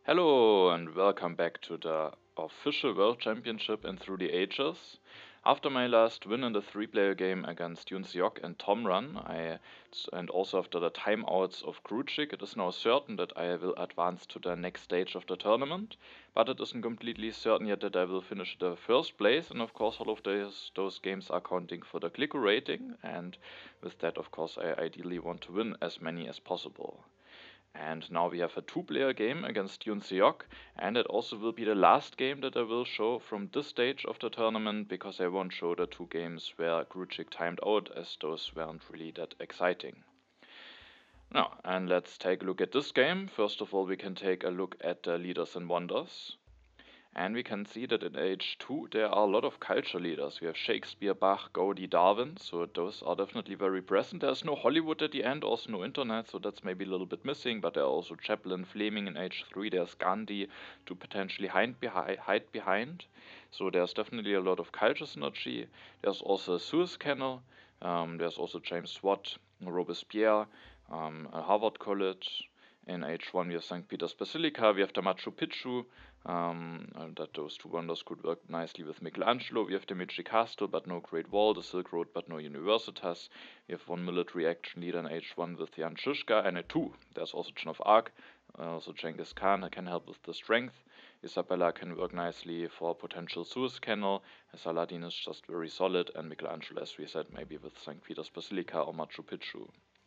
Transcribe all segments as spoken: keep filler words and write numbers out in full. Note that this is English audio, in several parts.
Hello and welcome back to the official World Championship in Through the Ages. After my last win in the three-player game against Yoon Seok and Tom Run, I, and also after the timeouts of Kruchik, it is now certain that I will advance to the next stage of the tournament, but it isn't completely certain yet that I will finish the first place, and of course all of those, those games are counting for the Clicker rating, and with that of course I ideally want to win as many as possible. And now we have a two-player game against Yoon Seok, and it also will be the last game that I will show from this stage of the tournament, because I won't show the two games where Kruchik timed out, as those weren't really that exciting. Now, and let's take a look at this game. First of all, we can take a look at the leaders and wonders. And we can see that in age two there are a lot of culture leaders. We have Shakespeare, Bach, Gaudi, Darwin, so those are definitely very present. There's no Hollywood at the end, also no internet, so that's maybe a little bit missing, but there are also Chaplin, Fleming in age three, there's Gandhi to potentially hide behind. So there's definitely a lot of culture synergy. There's also a Suez Canal, um, there's also James Watt, Robespierre, um, Harvard College. In age one we have Saint Peter's Basilica, we have the Machu Picchu, um, that those two wonders could work nicely with Michelangelo. We have the Medici Castle, but no Great Wall, the Silk Road, but no Universitas. We have one military action leader in age one with Jan Žižka, and at two there's also Joan of Arc, uh, also Genghis Khan can help with the strength. Isabella can work nicely for potential Suez Canal, Saladin is just very solid, and Michelangelo, as we said, maybe with Saint Peter's Basilica or Machu Picchu.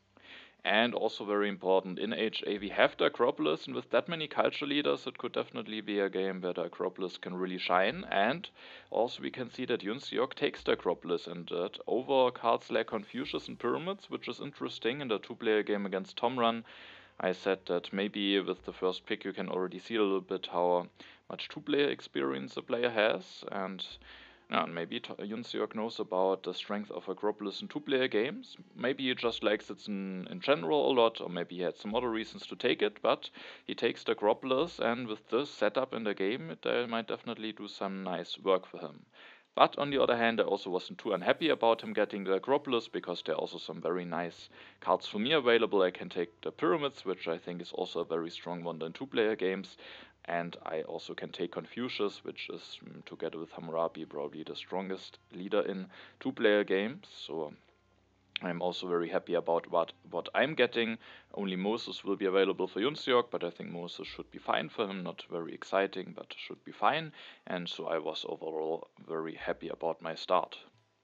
And also very important, in H A we have the Acropolis, and with that many culture leaders it could definitely be a game where the Acropolis can really shine. And also we can see that Yoon Seok takes the Acropolis, and that over cards like Confucius and Pyramids, which is interesting in the two-player game against Tom Run. I said that maybe with the first pick you can already see a little bit how much two-player experience a player has, and yeah, and maybe Yoon Seok knows about the strength of Acropolis in two-player games. Maybe he just likes it in, in general a lot, or maybe he had some other reasons to take it, but he takes the Acropolis, and with this setup in the game, it uh, might definitely do some nice work for him. But on the other hand, I also wasn't too unhappy about him getting the Acropolis, because there are also some very nice cards for me available. I can take the Pyramids, which I think is also a very strong one in two-player games. And I also can take Confucius, which is, mm, together with Hammurabi, probably the strongest leader in two-player games. So I'm also very happy about what, what I'm getting. Only Moses will be available for Yoon Seok, but I think Moses should be fine for him. Not very exciting, but should be fine. And so I was overall very happy about my start.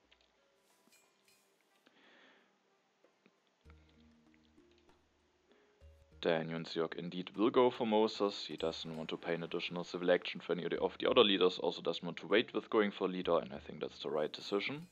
Then Yoon Seok indeed will go for Moses. He doesn't want to pay an additional civil action for any of the other leaders, also doesn't want to wait with going for leader, and I think that's the right decision.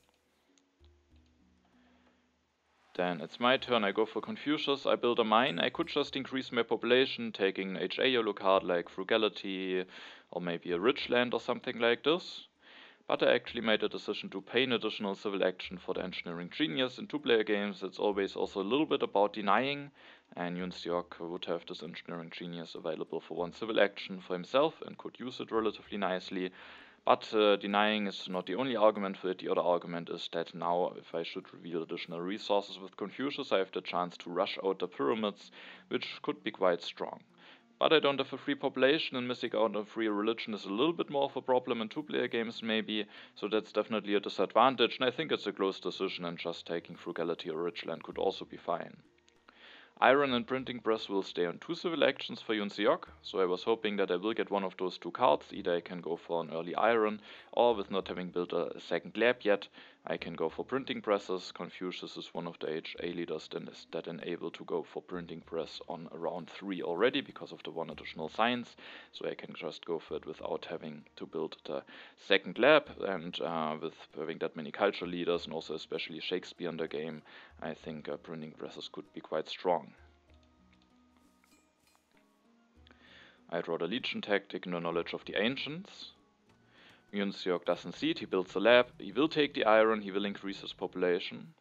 Then it's my turn, I go for Confucius, I build a mine. I could just increase my population, taking an H A yellow card like Frugality, or maybe a Rich Land or something like this. But I actually made a decision to pay an additional civil action for the Engineering Genius. In two-player games it's always also a little bit about denying, and Yoon Seok would have this Engineering Genius available for one civil action for himself and could use it relatively nicely. But uh, denying is not the only argument for it. The other argument is that now, if I should reveal additional resources with Confucius, I have the chance to rush out the Pyramids, which could be quite strong. But I don't have a free population, and missing out on free religion is a little bit more of a problem in two-player games maybe, so that's definitely a disadvantage, and I think it's a close decision, and just taking Frugality or Richland could also be fine. Iron and Printing Press will stay on two civil actions for Yoon Seok, so I was hoping that I will get one of those two cards. Either I can go for an early Iron, or with not having built a second lab yet, I can go for Printing Presses. Confucius is one of the H A leaders that enable to go for Printing Press on round three already, because of the one additional science, so I can just go for it without having to build the second lab, and uh, with having that many culture leaders, and also especially Shakespeare in the game, I think uh, Printing Presses could be quite strong. I draw the Legion tactic, no knowledge of the ancients. Yoon Seok doesn't see it, he builds a lab, he will take the iron, he will increase his population.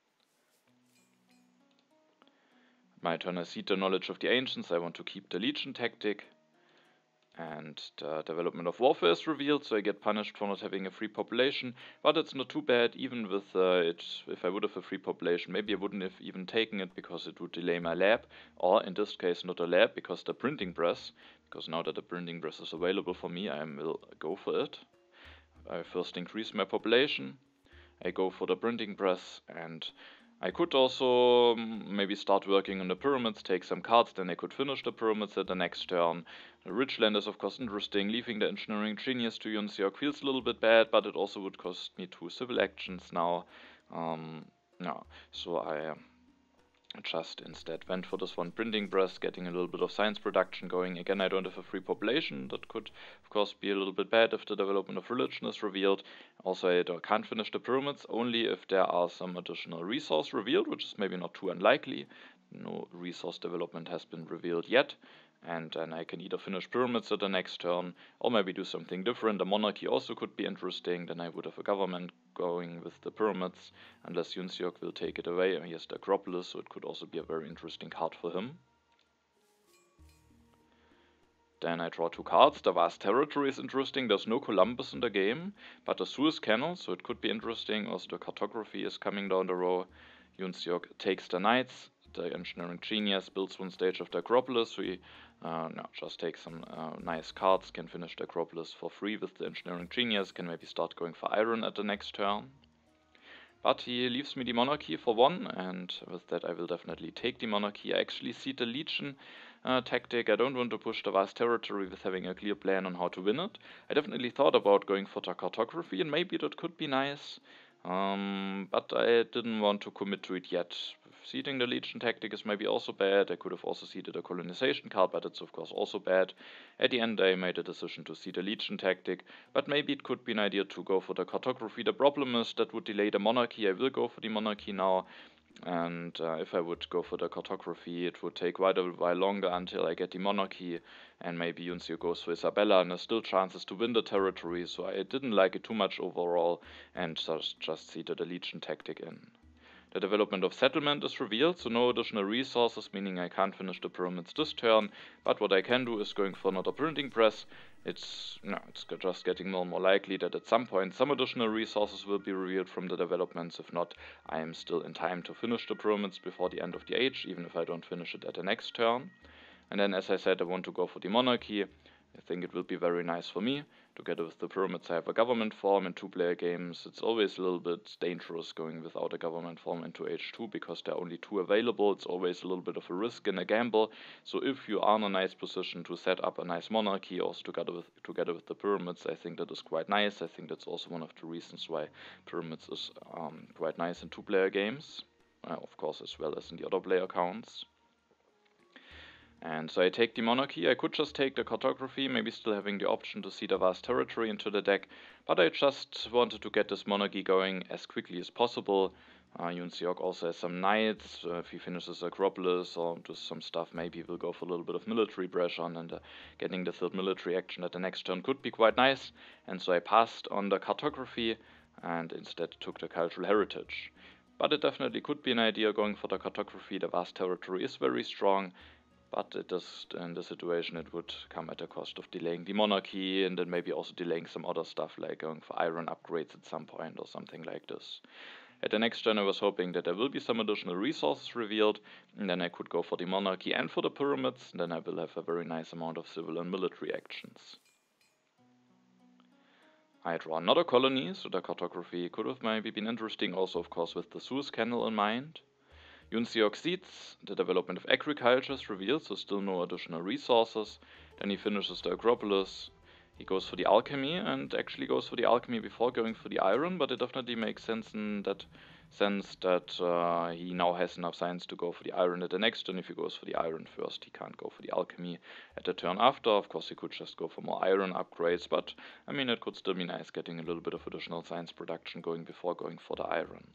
My turn, I see the knowledge of the ancients, I want to keep the Legion tactic. And the development of warfare is revealed, so I get punished for not having a free population, but it's not too bad. Even with uh, it, if I would have a free population, maybe I wouldn't have even taken it, because it would delay my lab, or in this case not a lab, because the printing press, because now that the printing press is available for me, I will go for it. I first increase my population, I go for the printing press, and I could also maybe start working on the pyramids, take some cards, then I could finish the pyramids at the next turn. The Ridgeland is of course interesting. Leaving the Engineering Genius to Yunseok feels a little bit bad, but it also would cost me two civil actions now. Um, no, so I uh, just instead went for this one printing press, getting a little bit of science production going. Again, I don't have a free population. That could of course be a little bit bad if the development of religion is revealed. Also, I can't finish the pyramids only if there are some additional resource revealed, which is maybe not too unlikely. No resource development has been revealed yet, and then I can either finish pyramids at the next turn or maybe do something different. A monarchy also could be interesting. Then I would have a government going with the pyramids, unless Yunseok will take it away. He has the Acropolis, so it could also be a very interesting card for him. Then I draw two cards. The Vast Territory is interesting. There's no Columbus in the game, but the Suez Canal, so it could be interesting. Also the Cartography is coming down the row. Yunseok takes the Knights. The Engineering Genius builds one stage of the Acropolis, so he uh, no, just takes some uh, nice cards, can finish the Acropolis for free with the Engineering Genius, can maybe start going for iron at the next turn. But he leaves me the Monarchy for one, and with that I will definitely take the Monarchy. I actually see the Legion uh, tactic. I don't want to push the Vast Territory with having a clear plan on how to win it. I definitely thought about going for the Cartography, and maybe that could be nice. Um, but I didn't want to commit to it yet. Seeding the Legion tactic is maybe also bad. I could have also seeded a colonization card, but it's of course also bad. At the end I made a decision to seed the Legion tactic, but maybe it could be an idea to go for the Cartography. The problem is that would delay the Monarchy. I will go for the Monarchy now, and uh, if I would go for the Cartography, it would take quite a while longer until I get the Monarchy, and maybe Yunseok goes for Isabella, and there's still chances to win the territory, so I didn't like it too much overall, and just, just seeded the Legion tactic in. The development of settlement is revealed, so no additional resources, meaning I can't finish the pyramids this turn, but what I can do is going for another printing press. It's, no, it's just getting more and more likely that at some point some additional resources will be revealed from the developments. If not, I am still in time to finish the pyramids before the end of the age, even if I don't finish it at the next turn. And then, as I said, I want to go for the Monarchy. I think it will be very nice for me. Together with the pyramids, I have a government form in two-player games. It's always a little bit dangerous going without a government form into H two because there are only two available. It's always a little bit of a risk and a gamble. So if you are in a nice position to set up a nice monarchy, also together with together with the pyramids, I think that is quite nice. I think that's also one of the reasons why pyramids is um, quite nice in two-player games, uh, of course, as well as in the other player accounts. And so I take the Monarchy. I could just take the Cartography, maybe still having the option to seed a Vast Territory into the deck, but I just wanted to get this Monarchy going as quickly as possible. Uh, Yunseok also has some Knights. Uh, if he finishes Acropolis or does some stuff, maybe we'll go for a little bit of military pressure, and uh, getting the third military action at the next turn could be quite nice. And so I passed on the Cartography and instead took the Cultural Heritage. But it definitely could be an idea going for the Cartography. The Vast Territory is very strong, but it does, in the situation it would come at the cost of delaying the Monarchy and then maybe also delaying some other stuff like going for iron upgrades at some point or something like this. At the next turn I was hoping that there will be some additional resources revealed, and then I could go for the Monarchy and for the pyramids, and then I will have a very nice amount of civil and military actions. I draw another colony, so the Cartography could have maybe been interesting, also of course with the Suez Canal in mind. Yunseok seeds, the development of agriculture is revealed, so still no additional resources. Then he finishes the Acropolis. He goes for the alchemy, and actually goes for the alchemy before going for the iron, but it definitely makes sense in that sense that uh, he now has enough science to go for the iron at the next turn. If he goes for the iron first, he can't go for the alchemy at the turn after. Of course, he could just go for more iron upgrades, but I mean, it could still be nice getting a little bit of additional science production going before going for the iron.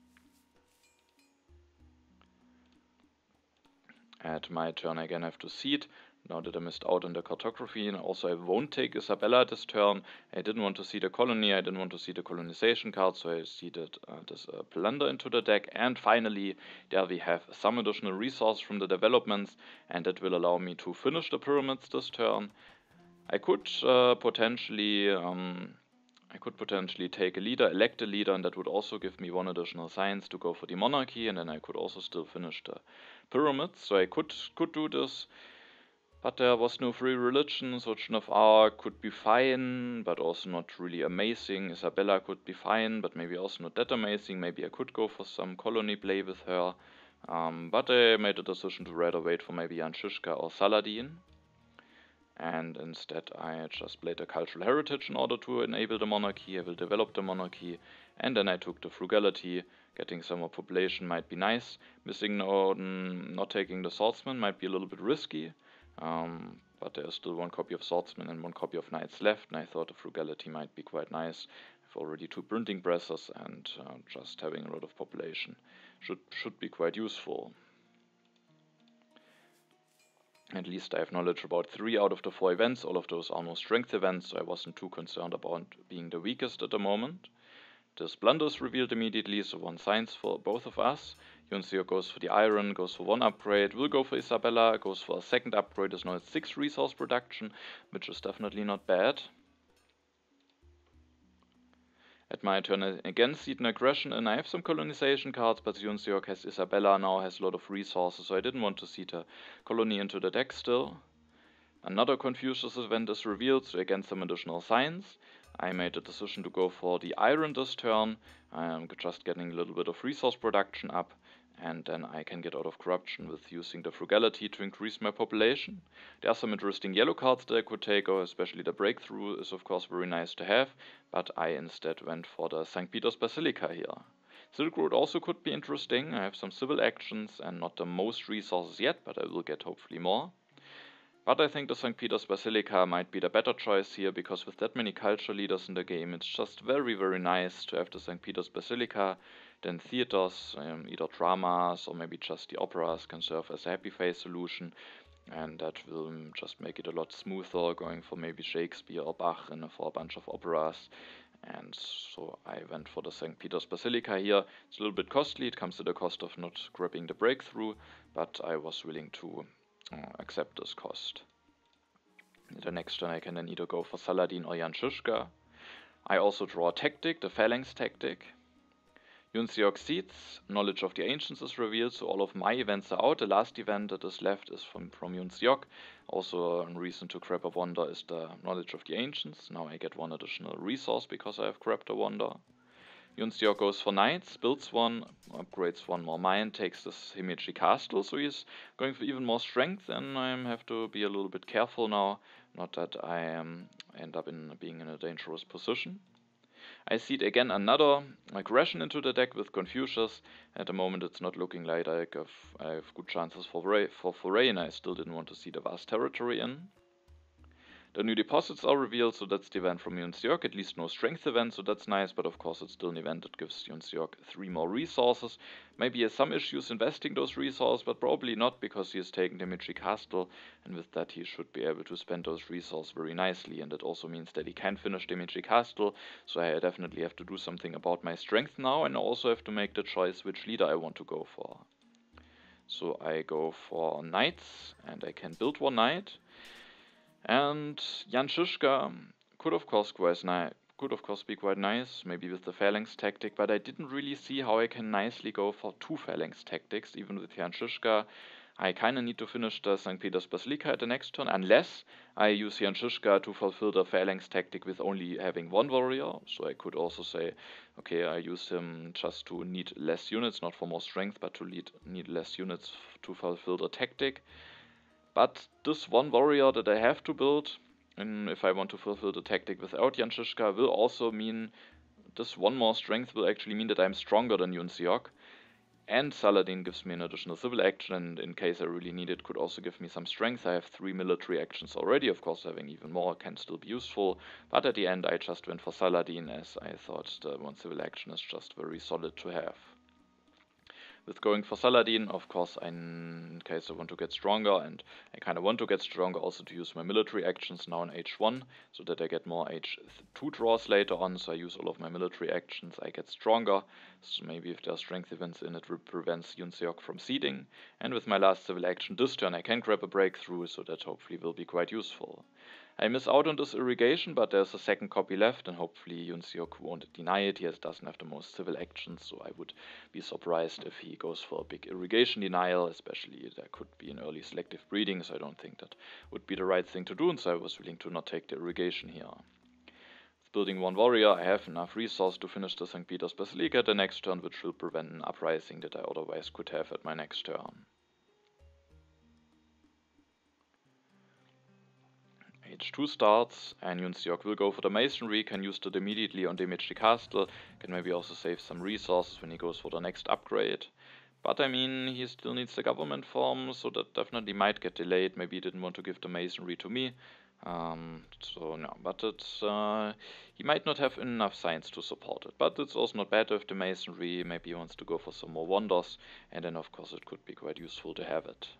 At my turn I again have to seed, now that I missed out on the Cartography, and also I won't take Isabella this turn. I didn't want to seed a colony, I didn't want to seed a colonization card, so I seeded uh, this uh, Plunder into the deck, and finally there we have some additional resource from the developments, and that will allow me to finish the pyramids this turn. I could uh, potentially... Um, I could potentially take a leader, elect a leader, and that would also give me one additional science to go for the Monarchy, and then I could also still finish the pyramids. So I could could do this. But there was no free religion, so Joan of Arc could be fine, but also not really amazing. Isabella could be fine, but maybe also not that amazing. Maybe I could go for some colony play with her. Um, but I made a decision to rather wait for maybe Jan Žižka or Saladin. And instead I just played a cultural heritage in order to enable the monarchy. I will develop the monarchy. And then I took the frugality. Getting some more population might be nice. Missing no, not taking the swordsman might be a little bit risky. Um, but there's still one copy of swordsman and one copy of knights left. And I thought the frugality might be quite nice. I've already two printing presses, and uh, just having a lot of population should, should be quite useful. At least I have knowledge about three out of the four events. All of those are no strength events, so I wasn't too concerned about being the weakest at the moment. This blunder is revealed immediately, so one science for both of us. Yunseo goes for the iron, goes for one upgrade, will go for Isabella, goes for a second upgrade, is now at six resource production, which is definitely not bad. At my turn I again seed an aggression, and I have some colonization cards, but Yunseo has Isabella now, has a lot of resources, so I didn't want to seed a colony into the deck still. Another Confucius event is revealed, so again some additional science. I made a decision to go for the iron this turn. I'm just getting a little bit of resource production up, and then I can get out of corruption with using the frugality to increase my population. There are some interesting yellow cards that I could take, or especially the breakthrough is of course very nice to have, but I instead went for the Sankt Peter's Basilica here. Silk Road also could be interesting. I have some civil actions and not the most resources yet, but I will get hopefully more. But I think the Sankt Peter's Basilica might be the better choice here, because with that many culture leaders in the game, it's just very very nice to have the Sankt Peter's Basilica. Then theaters, um, either dramas or maybe just the operas, can serve as a happy face solution, and that will um, just make it a lot smoother going for maybe Shakespeare or Bach and for a bunch of operas. And so I went for the Sankt Peter's Basilica here. It's a little bit costly, it comes at the cost of not grabbing the breakthrough, but I was willing to uh, accept this cost. The next turn I can then either go for Saladin or Jan Žižka. I also draw a tactic, the Phalanx tactic. Yunseo seeds, knowledge of the ancients is revealed, so all of my events are out. The last event that is left is from, from Yunseo. Also a reason to grab a wonder is the knowledge of the ancients. Now I get one additional resource because I have grabbed a wonder. Yunseo goes for knights, builds one, upgrades one more mine, takes this Himeji castle, so he's going for even more strength, and I have to be a little bit careful now, not that I um, end up in being in a dangerous position. I seed again another aggression into the deck with Confucius. At the moment it's not looking like I have, I have good chances for foray, for foray, and I still didn't want to seed a vast territory in. The new deposits are revealed, so that's the event from Yunseo. At least no strength event, so that's nice, but of course it's still an event that gives Yunseo three more resources. Maybe he has some issues investing those resources, but probably not, because he has taken the Himeji castle, and with that he should be able to spend those resources very nicely, and that also means that he can finish the Himeji castle, so I definitely have to do something about my strength now, and I also have to make the choice which leader I want to go for. So I go for knights, and I can build one knight. And Jan Žižka could of course quite nice, could of course be quite nice, maybe with the Phalanx tactic, but I didn't really see how I can nicely go for two Phalanx tactics, even with Jan Žižka. I kinda need to finish the Sankt Peter's Basilica at the next turn, unless I use Jan Žižka to fulfill the Phalanx tactic with only having one warrior. So I could also say, okay, I use him just to need less units, not for more strength, but to lead, need less units to fulfill the tactic. But this one warrior that I have to build, and if I want to fulfill the tactic without Jan Žižka, will also mean this one more strength will actually mean that I'm stronger than Yunseo. And Saladin gives me an additional civil action, and in case I really need it, could also give me some strength. I have three military actions already, of course having even more can still be useful, but at the end I just went for Saladin, as I thought the one civil action is just very solid to have. With going for Saladin, of course, in case I want to get stronger, and I kind of want to get stronger also to use my military actions now in H one, so that I get more H two draws later on, so I use all of my military actions, I get stronger, so maybe if there are strength events in it, it prevents Yunseo from seeding, and with my last civil action this turn I can grab a breakthrough, so that hopefully will be quite useful. I miss out on this irrigation, but there's a second copy left, and hopefully Yoon Seok won't deny it. He has, doesn't have the most civil actions, so I would be surprised if he goes for a big irrigation denial, especially there could be an early selective breeding, so I don't think that would be the right thing to do, and so I was willing to not take the irrigation here. With building one warrior, I have enough resource to finish the Sankt Peter's Basilica at the next turn, which will prevent an uprising that I otherwise could have at my next turn. H two starts, and Yoon Seok will go for the masonry, can use that immediately on Demichi Castle, can maybe also save some resources when he goes for the next upgrade. But I mean, he still needs the government form, so that definitely might get delayed. Maybe he didn't want to give the masonry to me. Um, so no, but it's, uh, he might not have enough science to support it. But it's also not bad with the masonry, maybe he wants to go for some more wonders, and then of course it could be quite useful to have it.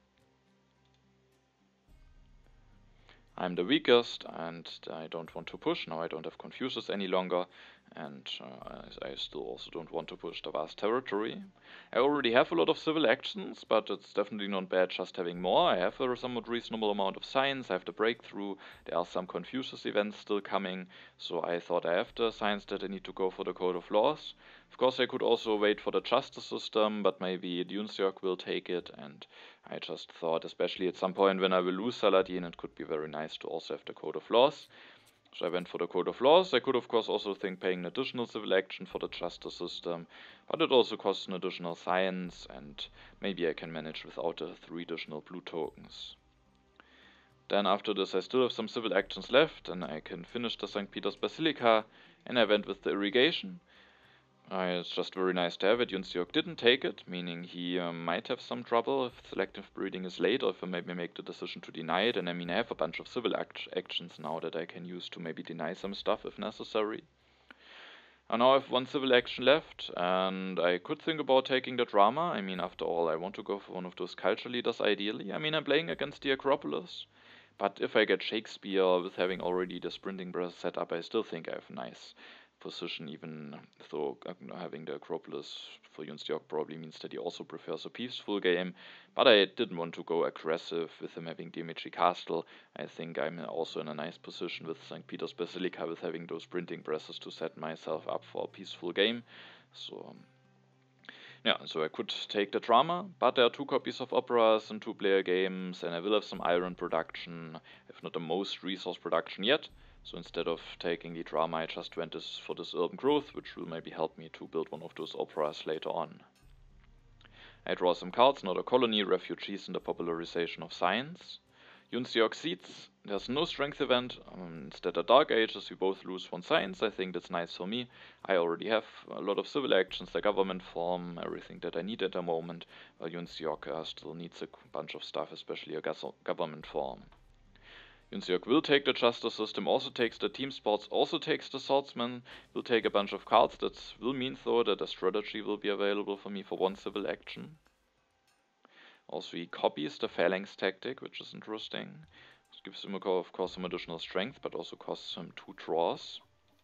I'm the weakest, and I don't want to push. Now I don't have Confucius any longer, and uh, I still also don't want to push the vast territory. I already have a lot of civil actions, but it's definitely not bad just having more. I have a somewhat reasonable amount of science, I have the breakthrough, there are some Confucius events still coming, so I thought I have the science that I need to go for the Code of Laws. Of course I could also wait for the justice system, but maybe Yoon Seok will take it, and I just thought, especially at some point when I will lose Saladin, it could be very nice to also have the Code of Laws. So I went for the Code of Laws. I could of course also think paying an additional civil action for the justice system, but it also costs an additional science, and maybe I can manage without the three additional blue tokens. Then after this I still have some civil actions left, and I can finish the Sankt Peter's Basilica, and I went with the irrigation. Uh, it's just very nice to have it. Yoon Seok didn't take it, meaning he uh, might have some trouble if selective breeding is late, or if I maybe make the decision to deny it. And I mean, I have a bunch of civil act actions now that I can use to maybe deny some stuff if necessary. And now I have one civil action left, and I could think about taking the drama. I mean, after all, I want to go for one of those culture leaders ideally. I mean, I'm playing against the Acropolis, but if I get Shakespeare with having already the sprinting breath set up, I still think I have a nice position, even though having the Acropolis for Yoon Seok probably means that he also prefers a peaceful game, but I didn't want to go aggressive with him having Demichi Castle. I think I'm also in a nice position with Sankt Peter's Basilica with having those printing presses to set myself up for a peaceful game. So yeah, so I could take the drama, but there are two copies of operas and two player games, and I will have some iron production, if not the most resource production yet. So instead of taking the drama, I just went this for this urban growth, which will maybe help me to build one of those operas later on. I draw some cards, another colony, refugees, and the popularization of science. Yoon Seok Seeds, there's no strength event, um, instead of Dark Ages, we both lose one science. I think that's nice for me. I already have a lot of civil actions, the government form, everything that I need at the moment, while Yoon Seok uh, still needs a bunch of stuff, especially a government form. Yoon Seok will take the justice system, also takes the team sports, also takes the swordsman, will take a bunch of cards. That will mean though that a strategy will be available for me for one civil action. Also he copies the phalanx tactic, which is interesting. This gives him of course some additional strength, but also costs him two draws.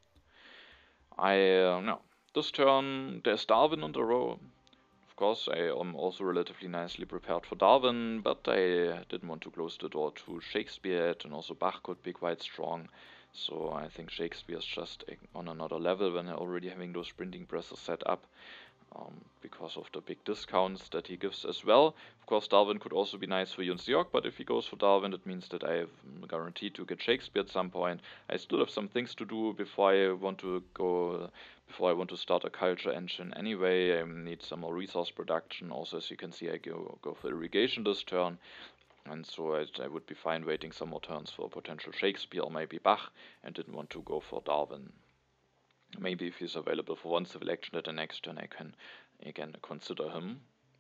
I, uh, no, this turn there's Darwin on the row. Of course, I am also relatively nicely prepared for Darwin, but I didn't want to close the door to Shakespeare yet, and also Bach could be quite strong. So I think Shakespeare is just on another level when I'm already having those printing presses set up, um, because of the big discounts that he gives as well. Of course, Darwin could also be nice for Yoon Seok, but if he goes for Darwin, it means that I have guaranteed to get Shakespeare at some point. I still have some things to do before I want to go. Before I want to start a culture engine anyway. I need some more resource production. Also, as you can see, I go, go for irrigation this turn. And so I, I would be fine waiting some more turns for potential Shakespeare or maybe Bach, and didn't want to go for Darwin. Maybe if he's available for one civil action at the next turn, I can again consider him.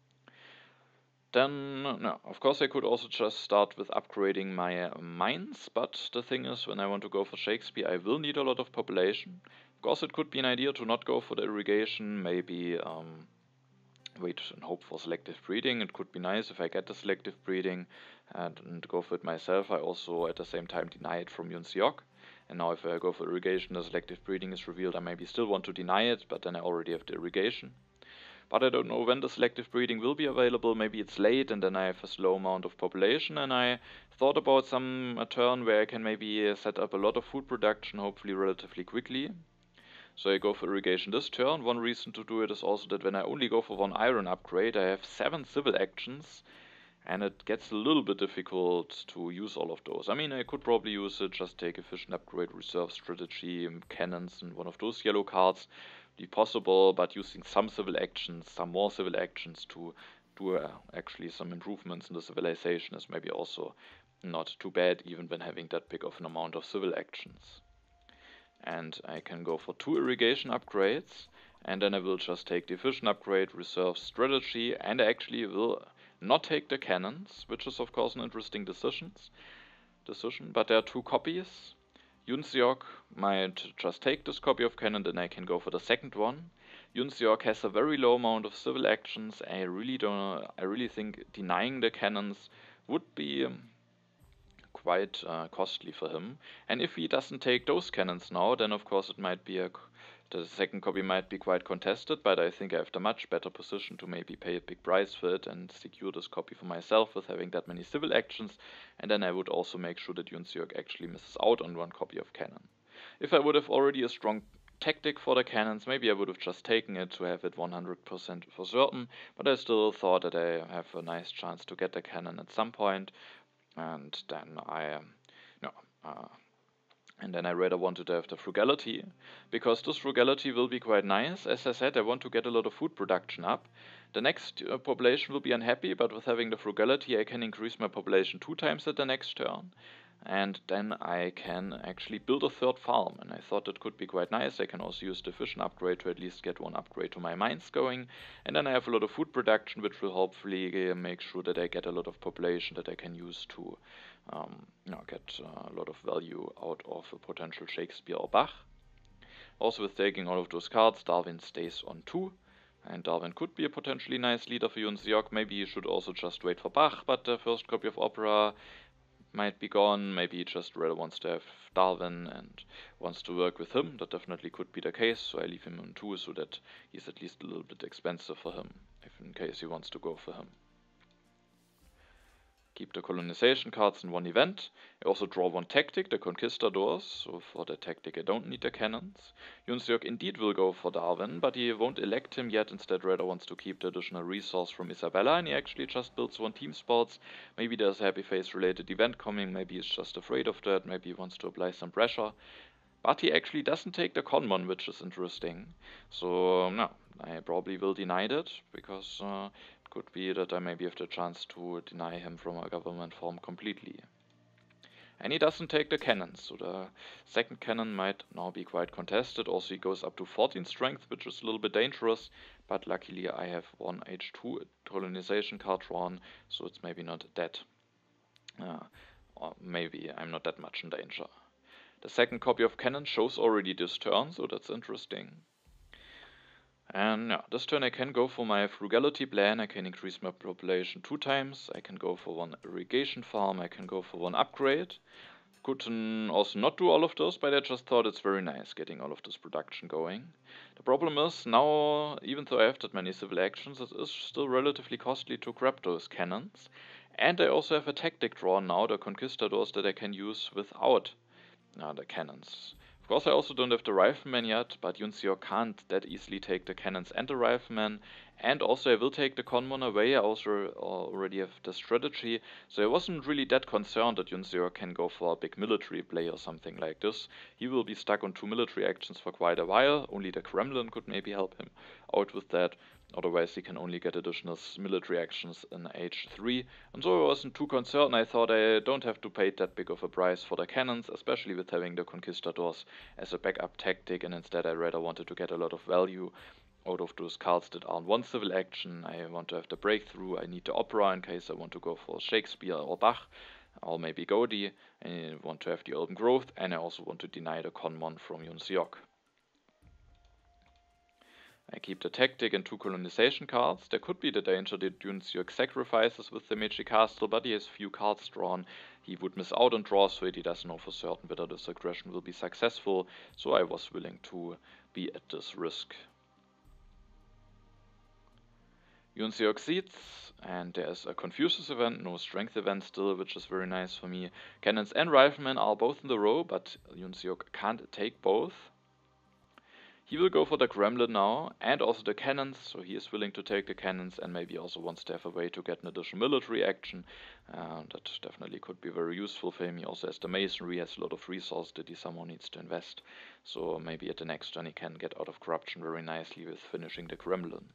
Then, no, of course I could also just start with upgrading my uh, mines, but the thing is, when I want to go for Shakespeare, I will need a lot of population. Of course, it could be an idea to not go for the irrigation, maybe um, wait and hope for selective breeding. It could be nice if I get the selective breeding and, and go for it myself. I also at the same time deny it from Yoon Seok. And now if I go for irrigation, the selective breeding is revealed, I maybe still want to deny it, but then I already have the irrigation. but I don't know when the selective breeding will be available. Maybe it's late and then I have a slow amount of population, and I thought about some a turn where I can maybe uh, set up a lot of food production, hopefully relatively quickly. So I go for irrigation this turn. One reason to do it is also that when I only go for one iron upgrade, I have seven civil actions, and it gets a little bit difficult to use all of those. I mean, I could probably use it, just take efficient upgrade, reserve strategy, um, cannons, and one of those yellow cards. Be possible, but using some civil actions, some more civil actions to do uh, actually some improvements in the civilization is maybe also not too bad, even when having that big of an amount of civil actions. And I can go for two irrigation upgrades, and then I will just take the efficient upgrade, reserve strategy, and I actually will not take the cannons, which is of course an interesting decisions, decision, but there are two copies. Yunseok might just take this copy of cannon, then I can go for the second one. Yunseok has a very low amount of civil actions. I really don't. I really think denying the cannons would be um, quite uh, costly for him. And if he doesn't take those cannons now, then of course it might be a the second copy might be quite contested, but I think I have the much better position to maybe pay a big price for it and secure this copy for myself with having that many civil actions, and then I would also make sure that Yunseok actually misses out on one copy of cannon. If I would have already a strong tactic for the cannons, maybe I would have just taken it to have it one hundred percent for certain, but I still thought that I have a nice chance to get the cannon at some point, and then I, um, no, uh, and then I rather wanted to have the frugality, because this frugality will be quite nice. As I said, I want to get a lot of food production up. The next uh, population will be unhappy, but with having the frugality I can increase my population two times at the next turn. And then I can actually build a third farm, and I thought that could be quite nice. I can also use the efficient upgrade to at least get one upgrade to my mines going, and then I have a lot of food production, which will hopefully uh, make sure that I get a lot of population that I can use to um, you know, get uh, a lot of value out of a potential Shakespeare or Bach. Also with taking all of those cards, Darwin stays on two, and Darwin could be a potentially nice leader for Yunseok. Maybe he should also just wait for Bach, but the first copy of Opera might be gone. Maybe he just rather wants to have Darwin and wants to work with him. That definitely could be the case, so I leave him on two so that he's at least a little bit expensive for him, if in case he wants to go for him. Keep the colonization cards in one event. I also draw one tactic, the Conquistadors, so for the tactic I don't need the cannons. Yunseok indeed will go for Darwin, but he won't elect him yet, instead rather wants to keep the additional resource from Isabella, and he actually just builds one team sports. Maybe there's a happy face related event coming, maybe he's just afraid of that, maybe he wants to apply some pressure. But he actually doesn't take the Conmon, which is interesting. So, no, I probably will deny that, because uh, could be that I maybe have the chance to deny him from a government form completely. And he doesn't take the cannons, so the second cannon might now be quite contested. Also he goes up to fourteen strength, which is a little bit dangerous, but luckily I have one H two colonization card drawn, so it's maybe not that, uh, or maybe I'm not that much in danger. The second copy of cannon shows already this turn, so that's interesting. And yeah, this turn I can go for my frugality plan. I can increase my population two times. I can go for one irrigation farm. I can go for one upgrade. Could also not do all of those, but I just thought it's very nice getting all of this production going. The problem is now, even though I have that many civil actions, it is still relatively costly to grab those cannons. And I also have a tactic drawn now, the Conquistadors, that I can use without uh, the cannons. Of course I also don't have the rifleman yet, but Yunseok can't that easily take the cannons and the rifleman, and also I will take the Conmon away. I also already have the strategy, so I wasn't really that concerned that Yunseok can go for a big military play or something like this. He will be stuck on two military actions for quite a while. Only the Kremlin could maybe help him out with that. Otherwise he can only get additional military actions in H three, and so I wasn't too concerned. I thought I don't have to pay that big of a price for the cannons, especially with having the Conquistadors as a backup tactic, and instead I rather wanted to get a lot of value out of those cards that aren't one civil action. I want to have the breakthrough, I need the opera in case I want to go for Shakespeare or Bach, or maybe Gaudi. I want to have the urban growth, and I also want to deny the Conmon from Yunseok. I keep the tactic and two colonization cards. There could be the danger that Yunseok sacrifices with the Meiji Castle, but he has few cards drawn. He would miss out on draws, so he doesn't know for certain whether this aggression will be successful, so I was willing to be at this risk. Yunzi succeeds, and there's a Confucius event, no strength event still, which is very nice for me. Cannons and Riflemen are both in the row, but Yunseok can't take both. He will go for the Gremlin now, and also the cannons, so he is willing to take the cannons and maybe also wants to have a way to get an additional military action. Uh, that definitely could be very useful for him. He also has the Masonry, has a lot of resources that he somehow needs to invest. So maybe at the next turn he can get out of corruption very nicely with finishing the Gremlin.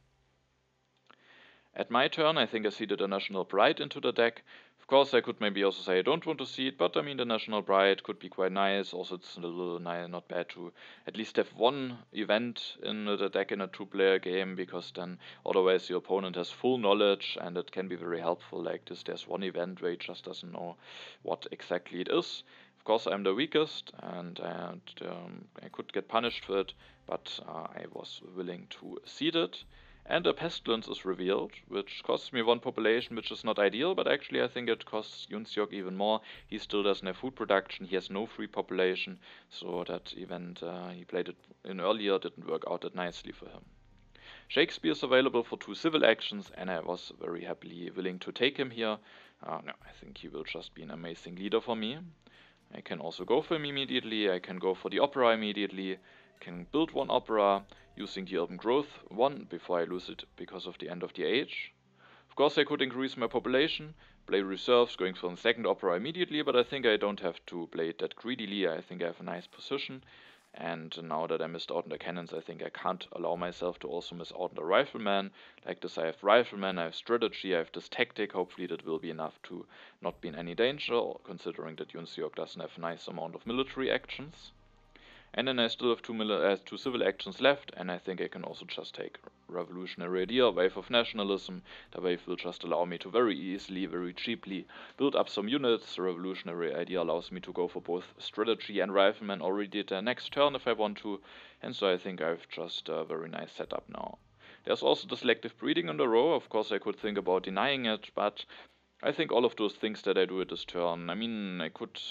At my turn, I think I seeded a National Pride into the deck. Of course, I could maybe also say I don't want to seed, but I mean, the National Pride could be quite nice. Also, it's a little not bad to at least have one event in the deck in a two-player game, because then otherwise your opponent has full knowledge and it can be very helpful. Like this, there's one event where he just doesn't know what exactly it is. Of course, I'm the weakest, and, and um, I could get punished for it, but uh, I was willing to seed it. And a Pestilence is revealed, which costs me one population, which is not ideal, but actually I think it costs Yunseok even more. He still doesn't have food production, he has no free population, so that event uh, he played it in earlier didn't work out that nicely for him. Shakespeare is available for two civil actions, and I was very happily willing to take him here. Uh, no, I think he will just be an amazing leader for me. I can also go for him immediately, I can go for the opera immediately, can build one opera using the Urban Growth one before I lose it because of the end of the age. Of course, I could increase my population, play reserves, going for the second opera immediately, but I think I don't have to play it that greedily. I think I have a nice position, and now that I missed out on the cannons, I think I can't allow myself to also miss out on the Rifleman. Like this, I have Rifleman, I have strategy, I have this tactic. Hopefully that will be enough to not be in any danger, considering that Yunseok doesn't have a nice amount of military actions. And then I still have two, uh, two civil actions left, and I think I can also just take Revolutionary Idea, Wave of Nationalism. The wave will just allow me to very easily, very cheaply build up some units. The Revolutionary Idea allows me to go for both strategy and Rifleman already the next turn if I want to, and so I think I've just a very nice setup now. There's also the selective breeding in the row. Of course I could think about denying it, but I think all of those things that I do at this turn, I mean, I could...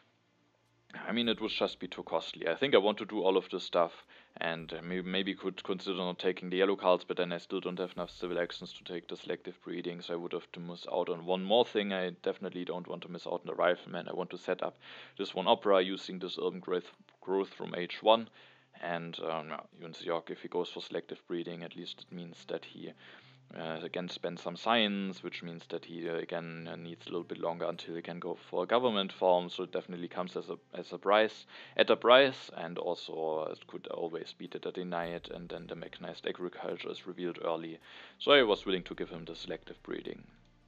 I mean, it would just be too costly. I think I want to do all of this stuff, and maybe, maybe could consider not taking the yellow cards, but then I still don't have enough civil actions to take the selective breeding, so I would have to miss out on one more thing. I definitely don't want to miss out on the Rifleman. I want to set up this one opera using this urban growth, growth from H one, and um, Yunseok, if he goes for selective breeding, at least it means that he uh, again spend some science, which means that he uh, again uh, needs a little bit longer until he can go for a government form. So it definitely comes as a as a price at a price, and also uh, it could always be that I deny it, and then the mechanized agriculture is revealed early. So I was willing to give him the selective breeding.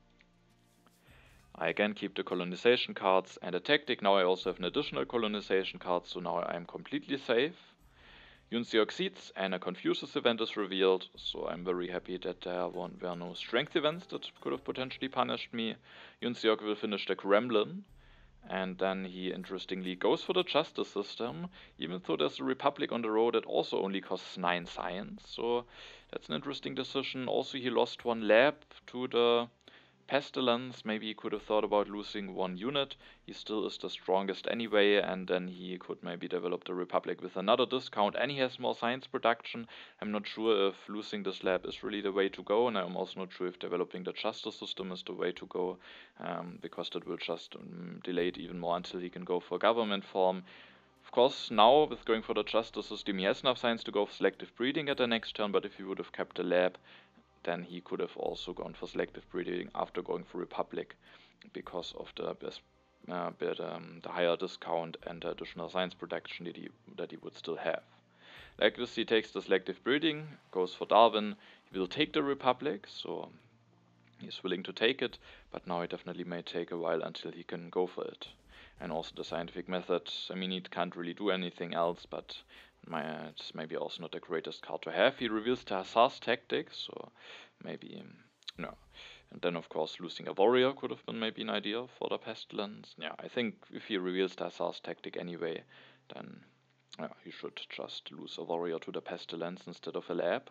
I again keep the colonization cards and a tactic. Now I also have an additional colonization card, so now I am completely safe. Yunseok succeeds, and a Confucius event is revealed, so I'm very happy that there were no strength events that could have potentially punished me. Yunseok will finish the Gremlin, and then he interestingly goes for the justice system, even though there's a Republic on the road that also only costs nine science, so that's an interesting decision. Also, he lost one lab to the Pestilence. Maybe he could have thought about losing one unit. He still is the strongest anyway, and then he could maybe develop the Republic with another discount, and he has more science production. I'm not sure if losing this lab is really the way to go, and I'm also not sure if developing the justice system is the way to go, um, because that will just um, delay it even more until he can go for government form. Of course, now with going for the justice system, he has enough science to go for selective breeding at the next turn, but if he would have kept the lab, then he could have also gone for selective breeding after going for Republic, because of the best, uh, bit, um, the higher discount and the additional science production that he that he would still have. Like this, he takes the selective breeding, goes for Darwin. He will take the Republic, so he's willing to take it, but now it definitely may take a while until he can go for it. And also the scientific method, I mean, he can't really do anything else, but my, it's maybe also not the greatest card to have. He reveals the Hussar's tactics, so maybe, no. And then, of course, losing a warrior could have been maybe an idea for the Pestilence. Yeah, I think if he reveals the Hussar's tactic anyway, then yeah, he should just lose a warrior to the Pestilence instead of a lab.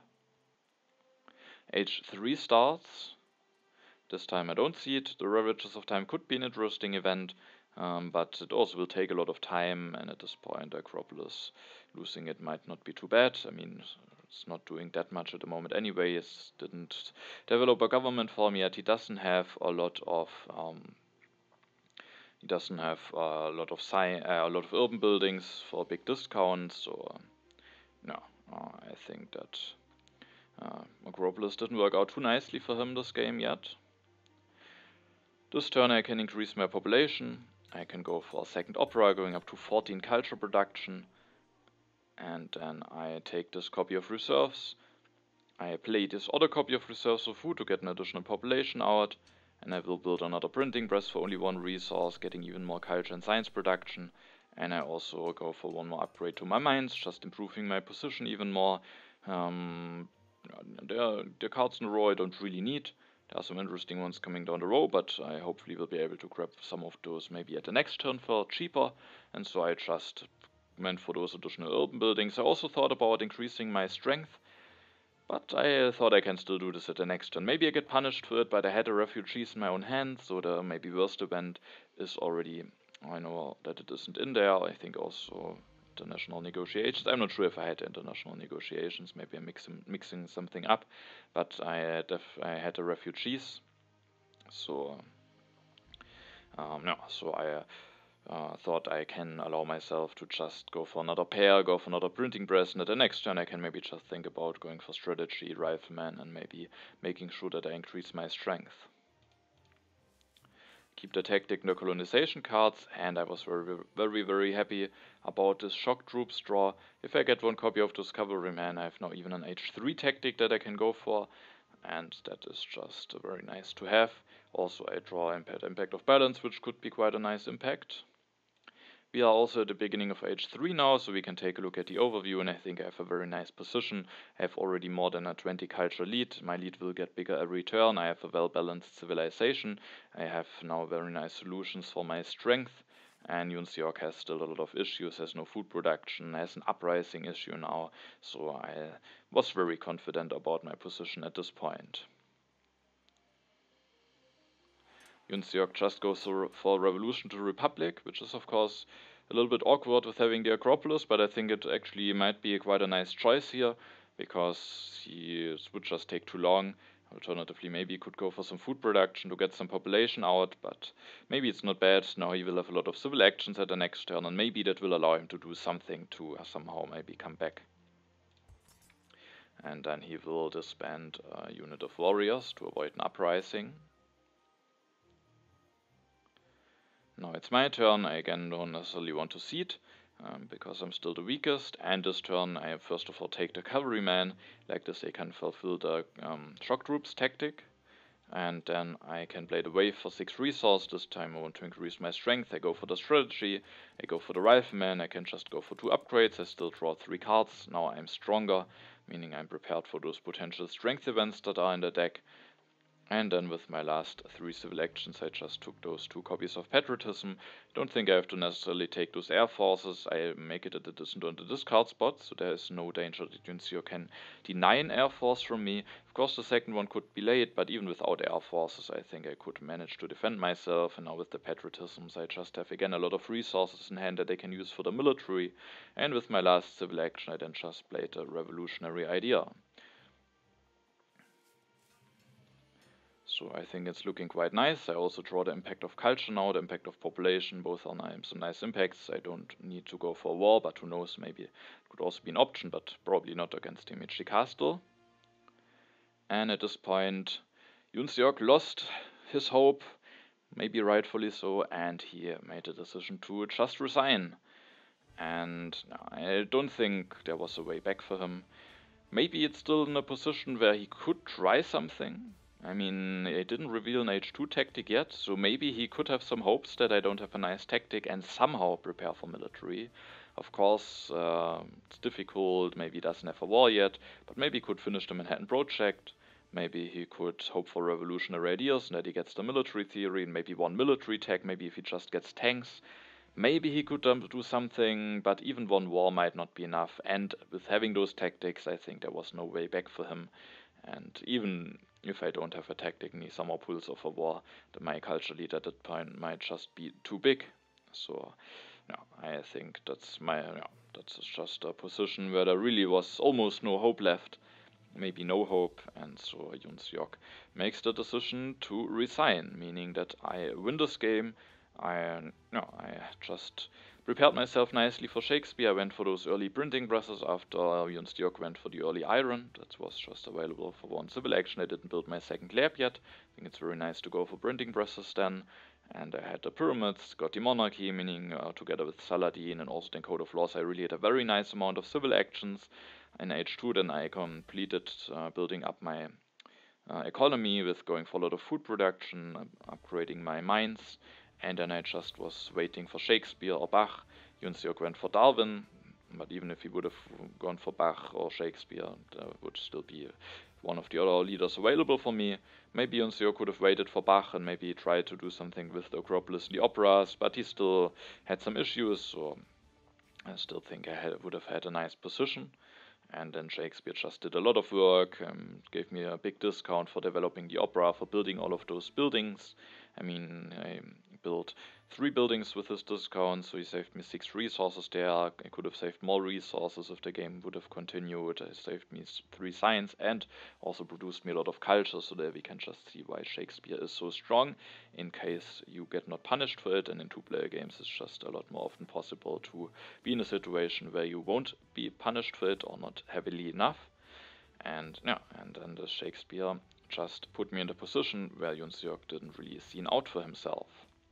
H three starts. This time I don't see it. The Ravages of Time could be an interesting event, um, but it also will take a lot of time, and at this point Acropolis losing it might not be too bad. I mean, it's not doing that much at the moment anyway. He didn't develop a government farm yet. He doesn't have a lot of um, he doesn't have a lot of sci- uh, a lot of urban buildings for big discounts. So no, uh, I think that uh, Agropolis didn't work out too nicely for him this game yet. This turn I can increase my population. I can go for a second opera, going up to fourteen culture production. And then I take this copy of reserves. I play this other copy of reserves of food to get an additional population out. And I will build another printing press for only one resource, getting even more culture and science production. And I also go for one more upgrade to my mines, just improving my position even more. Um, there, there are cards in a row I don't really need. There are some interesting ones coming down the road, but I hopefully will be able to grab some of those maybe at the next turn for cheaper. And so I just went for those additional urban buildings. I also thought about increasing my strength, but I thought I can still do this at the next turn. Maybe I get punished for it, but I had a refugees in my own hand, so the maybe worst event is already, I know that it isn't in there. I think also international negotiations. I'm not sure if I had international negotiations, maybe I'm mixing, mixing something up, but I had, I had the refugees, so um, no, so I uh, thought I can allow myself to just go for another pair, go for another printing press, and at the next turn I can maybe just think about going for strategy, rifleman, and maybe making sure that I increase my strength. Keep the tactic and the colonization cards, and I was very, very, very happy about this shock troops draw. If I get one copy of this cavalryman, I have now even an H three tactic that I can go for, and that is just very nice to have. Also, I draw impact, impact of balance, which could be quite a nice impact. We are also at the beginning of H three now, so we can take a look at the overview, and I think I have a very nice position. I have already more than a twenty culture lead. My lead will get bigger every turn. I have a well-balanced civilization. I have now very nice solutions for my strength. And Junseok has still a lot of issues, has no food production, has an uprising issue now. So I was very confident about my position at this point. Junseok just goes for Revolution to Republic, which is of course a little bit awkward with having the Acropolis, but I think it actually might be quite a nice choice here, because he would just take too long. Alternatively, maybe he could go for some food production to get some population out, but maybe it's not bad. Now he will have a lot of civil actions at the next turn, and maybe that will allow him to do something to somehow maybe come back. And then he will disband a unit of warriors to avoid an uprising. Now it's my turn. I again don't necessarily want to seed, um, because I'm still the weakest, and this turn I first of all take the cavalryman. Like this I can fulfill the um, shock troops tactic, and then I can play the wave for six resource. This time I want to increase my strength. I go for the strategy, I go for the rifleman. I can just go for two upgrades. I still draw three cards. Now I'm stronger, meaning I'm prepared for those potential strength events that are in the deck. And then with my last three civil actions, I just took those two copies of patriotism. Don't think I have to necessarily take those air forces. I make it at a distant on the discard spot, so there is no danger that Junseok can deny an air force from me. Of course, the second one could be late, but even without air forces, I think I could manage to defend myself. And now with the patriotisms, I just have again a lot of resources in hand that I can use for the military. And with my last civil action, I then just played a revolutionary idea. So I think it's looking quite nice. I also draw the impact of culture now, the impact of population. Both are nice, some nice impacts. I don't need to go for war, but who knows, maybe it could also be an option, but probably not against Himeji Castle. And at this point, Junseok lost his hope, maybe rightfully so, and he made a decision to just resign. And I don't think there was a way back for him. Maybe it's still in a position where he could try something. I mean, it didn't reveal an H two tactic yet, so maybe he could have some hopes that I don't have a nice tactic and somehow prepare for military. Of course, uh, it's difficult, maybe he doesn't have a war yet, but maybe he could finish the Manhattan Project. Maybe he could hope for revolutionary ideas and that he gets the military theory, and maybe one military tech, maybe if he just gets tanks. Maybe he could um, do something, but even one war might not be enough. And with having those tactics, I think there was no way back for him. And even if I don't have a tactic and he somehow pulls off a war, the my culture lead at that point might just be too big. So yeah, I think that's my yeah, that's just a position where there really was almost no hope left, maybe no hope, and so Yoon Seok makes the decision to resign, meaning that I win this game. I no, I just prepared myself nicely for Shakespeare. I went for those early printing presses after Yoon Seok went for the early iron. That was just available for one civil action. I didn't build my second lab yet. I think it's very nice to go for printing presses then. And I had the pyramids, got the monarchy, meaning uh, together with Saladin and also the Code of Laws, I really had a very nice amount of civil actions. In H two, then I completed uh, building up my uh, economy with going for a lot of food production, uh, upgrading my mines, and then I just was waiting for Shakespeare or Bach. Yoon Seok went for Darwin, but even if he would have gone for Bach or Shakespeare, there would still be one of the other leaders available for me. Maybe Yoon Seok could have waited for Bach and maybe tried to do something with the Acropolis and the operas, but he still had some issues, so I still think I had, would have had a nice position. And then Shakespeare just did a lot of work, um, gave me a big discount for developing the opera, for building all of those buildings. I mean, I built three buildings with this discount, so he saved me six resources there. I could have saved more resources if the game would have continued. It saved me three science and also produced me a lot of culture, so that we can just see why Shakespeare is so strong, in case you get not punished for it. And in two-player games, it's just a lot more often possible to be in a situation where you won't be punished for it or not heavily enough. And yeah, and then the Shakespeare just put me in a position where Yoon Seok didn't really see out for himself.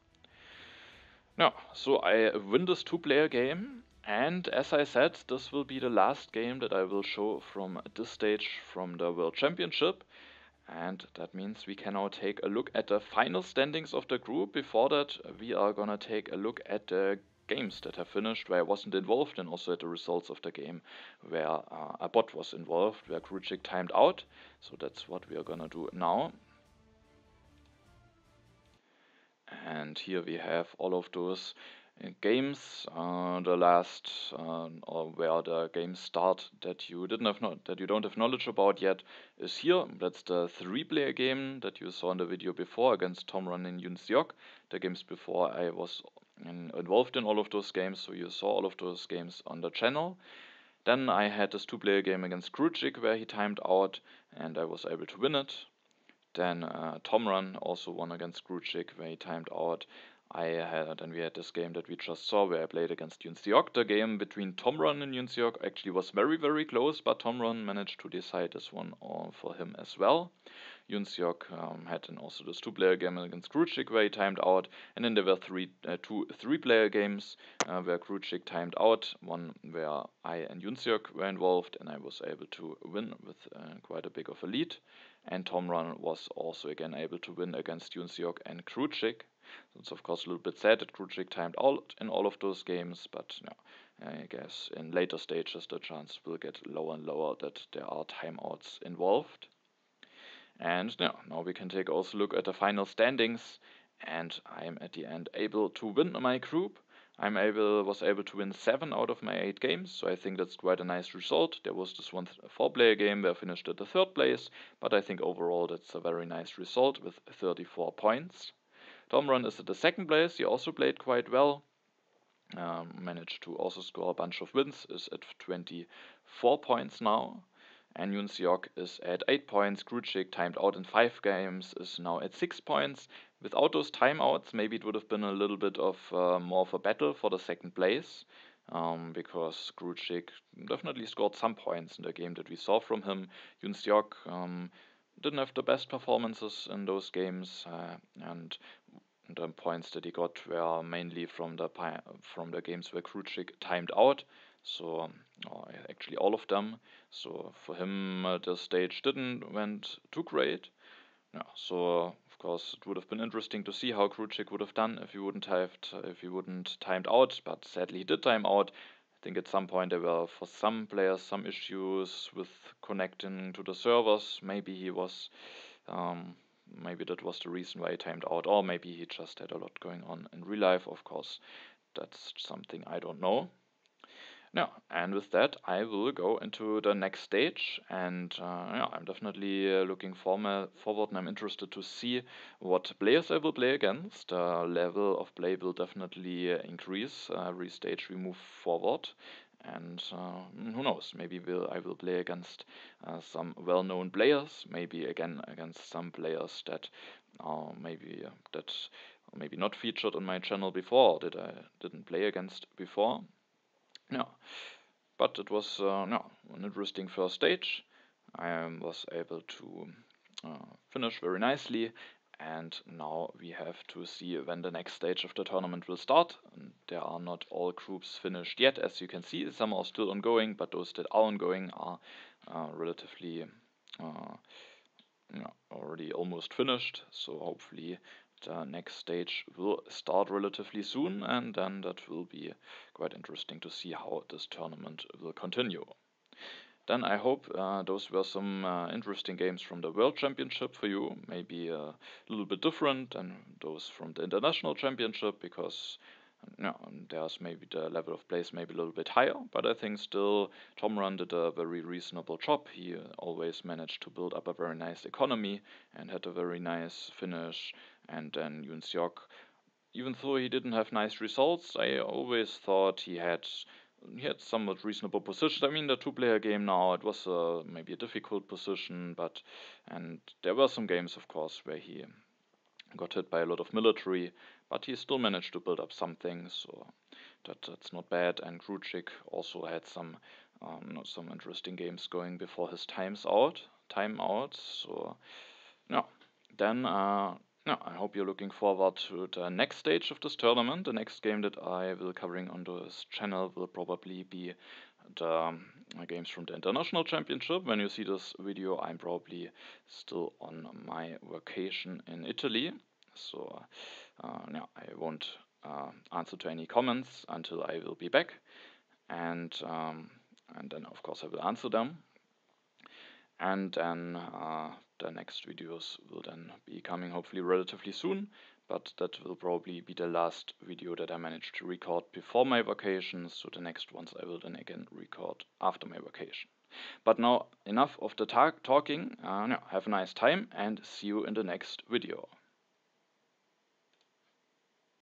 Now, so I win this two-player game, and as I said, this will be the last game that I will show from this stage from the World Championship. And that means we can now take a look at the final standings of the group. Before that, we are gonna take a look at the games that have finished where I wasn't involved, and also at the results of the game where uh, a bot was involved, where Kruchik timed out. So that's what we are gonna do now. And here we have all of those uh, games. Uh, the last, uh, or where the games start that you didn't have no that you don't have knowledge about yet, is here. That's the three-player game that you saw in the video before against Tomran and Yoon Seok. The games before, I was in, involved in all of those games, so you saw all of those games on the channel. Then I had this two-player game against Kruchik where he timed out, and I was able to win it. Then uh, Tomran also won against Kruchik where he timed out. I had then we had this game that we just saw where I played against Yoon Seok. The game between Tomran and Yoon Seok actually was very very close, but Tomran managed to decide this one all for him as well. Yoon Seok um, had then also this two-player game against Kruchik where he timed out, and then there were three, uh, two three-player games uh, where Kruchik timed out, one where I and Yoon Seok were involved, and I was able to win with uh, quite a big of a lead. And Tomran was also again able to win against Yoon Seok and Kruchik. So it's of course a little bit sad that Kruchik timed out in all of those games, but no, I guess in later stages the chance will get lower and lower that there are timeouts involved. And now, now we can take also a look at the final standings, and I'm at the end able to win my group. I'm able was able to win seven out of my eight games, so I think that's quite a nice result. There was this one four-player game where I finished at the third place, but I think overall that's a very nice result with thirty-four points. Tomran is at the second place. He also played quite well. Um, managed to also score a bunch of wins. Is at twenty-four points now. And Yoon Seok is at eight points. Kruchik timed out in five games is now at six points. Without those timeouts, maybe it would have been a little bit of uh, more of a battle for the second place, um, because Kruchik definitely scored some points in the game that we saw from him. Yoon Seok um, didn't have the best performances in those games, uh, and the points that he got were mainly from the from the games where Kruchik timed out. So oh, actually all of them. So for him, uh, the stage didn't went too great. Yeah, so uh, of course it would have been interesting to see how Kruchik would have done if he wouldn't have if he wouldn't timed out. But sadly he did time out. I think at some point there were for some players some issues with connecting to the servers. Maybe he was. Um, Maybe that was the reason why he timed out, or maybe he just had a lot going on in real life. Of course, that's something I don't know. Yeah, and with that, I will go into the next stage, and uh, yeah, I'm definitely uh, looking forma- forward, and I'm interested to see what players I will play against. The level of play will definitely uh, increase uh, every stage we move forward, and uh, who knows? Maybe will I will play against uh, some well-known players. Maybe again against some players that uh, maybe uh, that maybe not featured on my channel before, that I didn't play against before. Yeah, but it was uh, no, an interesting first stage. I um, was able to uh, finish very nicely, and now we have to see when the next stage of the tournament will start. And there are not all groups finished yet, as you can see. Some are still ongoing, but those that are ongoing are uh, relatively uh, yeah, already almost finished. So hopefully the next stage will start relatively soon, and then that will be quite interesting to see how this tournament will continue. Then I hope uh, those were some uh, interesting games from the World Championship for you. Maybe a little bit different than those from the International Championship, because yeah, there's maybe the level of plays maybe a little bit higher, but I think still Tom Run did a very reasonable job. He uh, always managed to build up a very nice economy and had a very nice finish. And then Yoon Seok, even though he didn't have nice results, I always thought he had he had somewhat reasonable positions. I mean, the two-player game now, it was uh, maybe a difficult position, but and there were some games, of course, where he got hit by a lot of military, but he still managed to build up some things, so that that's not bad. And Grujic also had some um, some interesting games going before his times out, time out. So yeah, then uh, yeah, I hope you're looking forward to the next stage of this tournament. The next game that I will covering on this channel will probably be the um, games from the International Championship. When you see this video, I'm probably still on my vacation in Italy, so uh, yeah, I won't uh, answer to any comments until I will be back, and um, and then of course I will answer them, and then uh, the next videos will then be coming hopefully relatively soon, but that will probably be the last video that I managed to record before my vacation, so the next ones I will then again record after my vacation. But now enough of the talk talking, uh, yeah, have a nice time and see you in the next video.